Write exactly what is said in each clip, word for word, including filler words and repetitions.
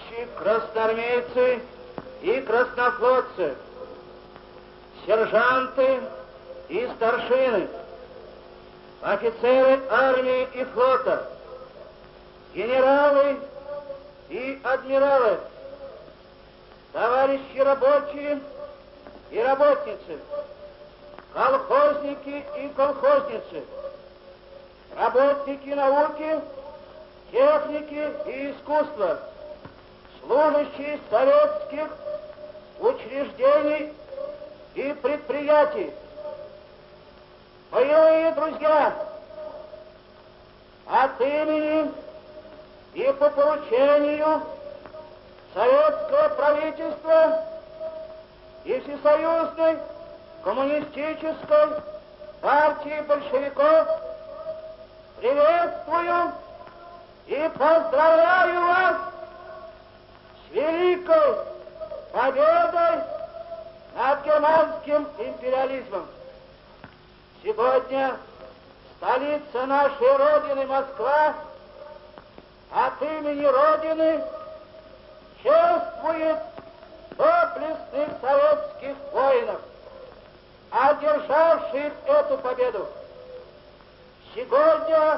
Товарищи красноармейцы и краснофлотцы, сержанты и старшины, офицеры армии и флота, генералы и адмиралы, товарищи рабочие и работницы, колхозники и колхозницы, работники науки, техники и искусства, служащие советских учреждений и предприятий. Боевые друзья, от имени и по поручению советского правительства и Всесоюзной коммунистической партии большевиков приветствую и поздравляю вас с великой победой над германским империализмом. Сегодня столица нашей Родины, Москва, от имени Родины чествует доблестных советских воинов, одержавших эту победу. Сегодня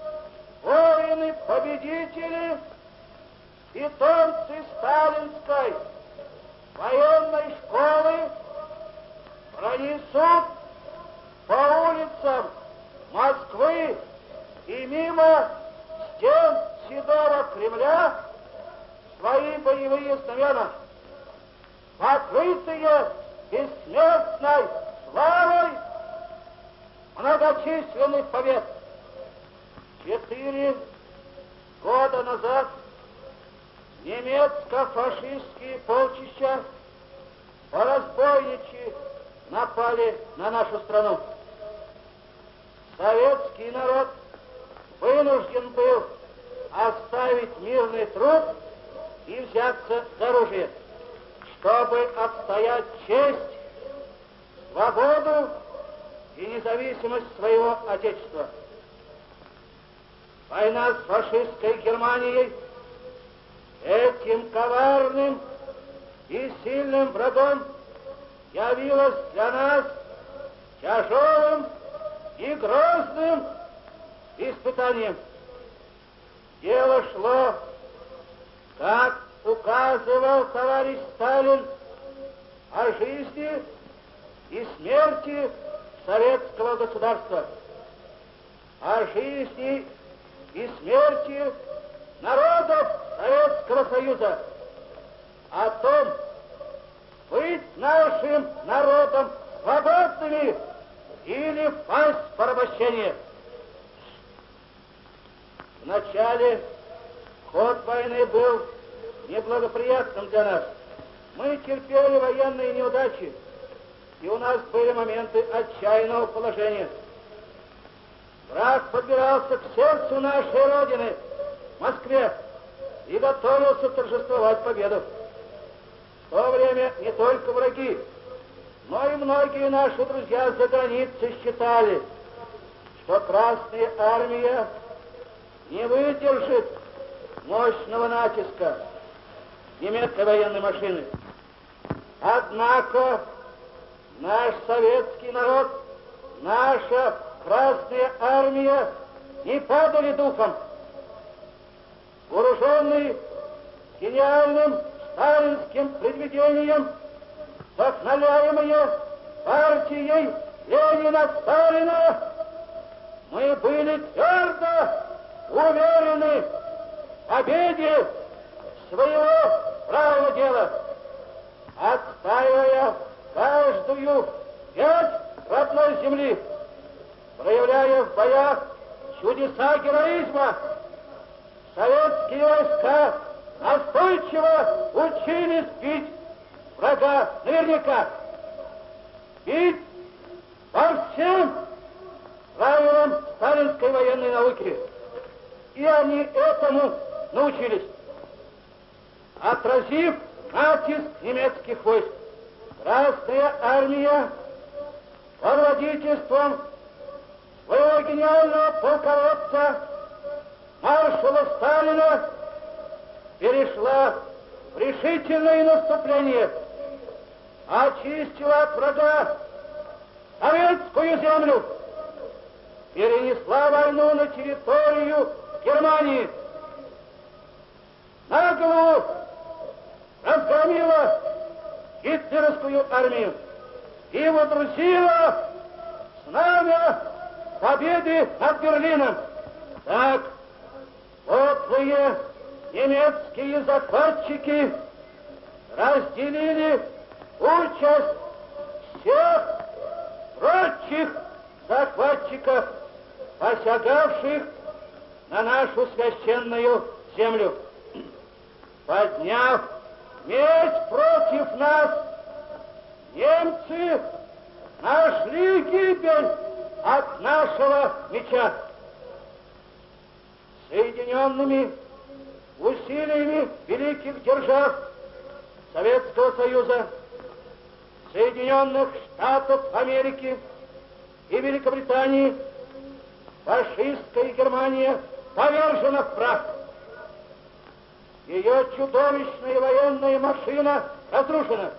воины-победители, питомцы сталинской военной школы пронесут по улицам Москвы и мимо стен Седого Кремля свои боевые знамена, покрытые бессмертной славой многочисленных побед. Четыре года назад немецко-фашистские полчища по-разбойничьи напали на нашу страну. Советский народ вынужден был оставить мирный труд и взяться за оружие, чтобы отстоять честь, свободу и независимость своего Отечества. Война с фашистской Германией этим коварным и сильным врагом явилась для нас тяжелым и грозным испытанием. Дело шло, как указывал товарищ Сталин, о жизни и смерти советского государства, о жизни и смерти народов Советского Союза, о том, быть нашим народом свободными или впасть в порабощение. Вначале ход войны был неблагоприятным для нас. Мы терпели военные неудачи, и у нас были моменты отчаянного положения. Враг подбирался к сердцу нашей Родины, Москве, и готовился торжествовать победу. В то время не только враги, но и многие наши друзья за границей считали, что Красная Армия не выдержит мощного натиска немецкой военной машины. Однако наш советский народ, наша Красная Армия не падали духом. Вооруженный гениальным сталинским предвидением, вдохновляемые партией Ленина-Сталина, мы были твердо уверены в победе своего правого дела, отстаивая каждую пять родной земли, проявляя в боях чудеса героизма. Советские войска настойчиво учились бить врага наверняка, бить по всем правилам сталинской военной науки. И они этому научились. Отразив натиск немецких войск, Красная Армия под водительством своего гениального полководца маршала Сталина перешла в решительное наступление очистила от врага советскую землю, перенесла войну на территорию Германии, наголову разгромила гитлеровскую армию и водрузила знамя победы над Берлином. Так, подлые немецкие захватчики разделили участь всех прочих захватчиков, посягавших на нашу священную землю. Подняв меч против нас, немцы нашли гибель от нашего меча. Соединенными усилиями великих держав Советского Союза, Соединенных Штатов Америки и Великобритании фашистская Германия повержена в прах. Ее чудовищная военная машина разрушена.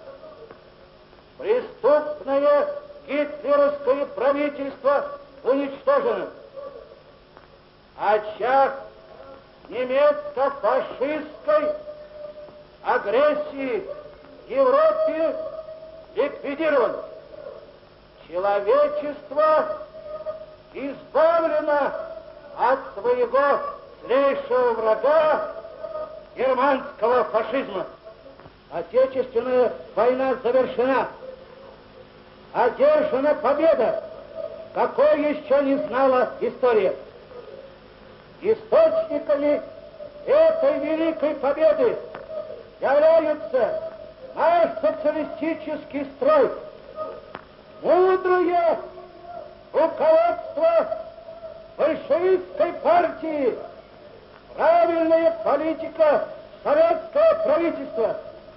Преступное гитлеровское правительство уничтожено. Очаг немецко-фашистской агрессии в Европе ликвидирован. Человечество избавлено от своего злейшего врага германского фашизма. Отечественная война завершена. Одержана победа, какой еще не знала история. Источниками этой великой победы являются наш социалистический строй, мудрое руководство большевистской партии, правильная политика советского правительства,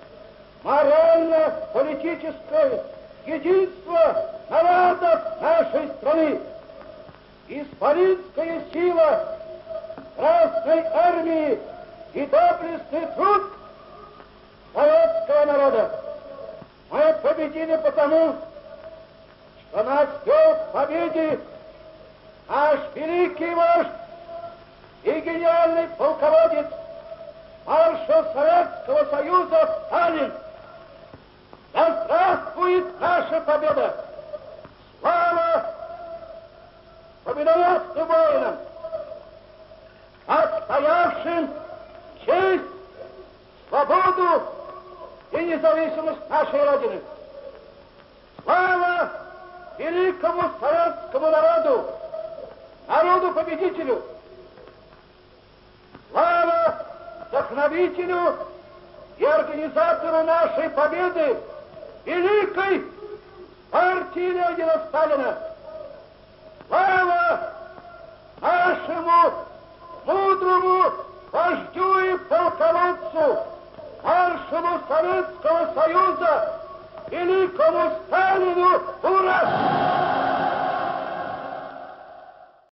морально-политическое единство народов нашей страны, исполинская сила Красной Армии и доблестный труд советского народа. Мы победили потому, что нас вел к победе наш великий вождь и гениальный полководец, маршал Советского Союза Сталин. Да здравствует наша победа! Слава победоносным воинам, отстоявшим честь, свободу и независимость нашей Родины! Слава великому советскому народу, народу-победителю! Слава вдохновителю и организатору нашей победы, великой партии Ленина Сталина! Слава нашему мудрому вождю и полководцу, маршалу Советского Союза, великому Сталину! Ура!